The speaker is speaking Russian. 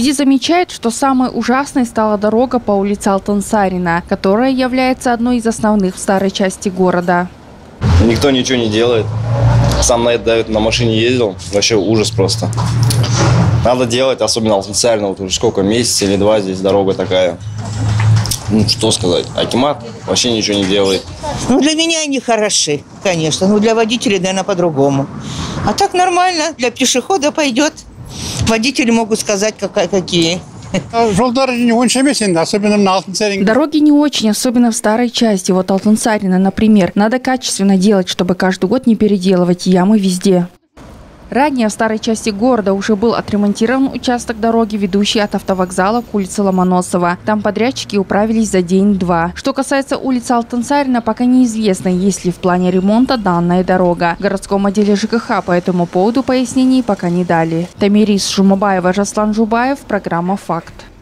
Везде замечают, что самой ужасной стала дорога по улице Алтансарина, которая является одной из основных в старой части города. Никто ничего не делает. Сам на машине ездил. Вообще ужас просто. Надо делать, особенно Алтансарина. Вот уже сколько, месяц или два здесь дорога такая. Ну, что сказать. Акимат вообще ничего не делает. Ну, для меня они хороши, конечно. Но для водителей, наверное, по-другому. А так нормально. Для пешехода пойдет. Водители могут сказать, какие. Дороги не очень, особенно в старой части. Вот Алтансарина, например. Надо качественно делать, чтобы каждый год не переделывать ямы везде. Ранее в старой части города уже был отремонтирован участок дороги, ведущий от автовокзала к улице Ломоносова. Там подрядчики управились за день-два. Что касается улицы Алтансарина, пока неизвестно, есть ли в плане ремонта данная дорога. В городском отделе ЖКХ по этому поводу пояснений пока не дали. Тамирис Жумабаева, Жаслан Жубаев, программа «Факт».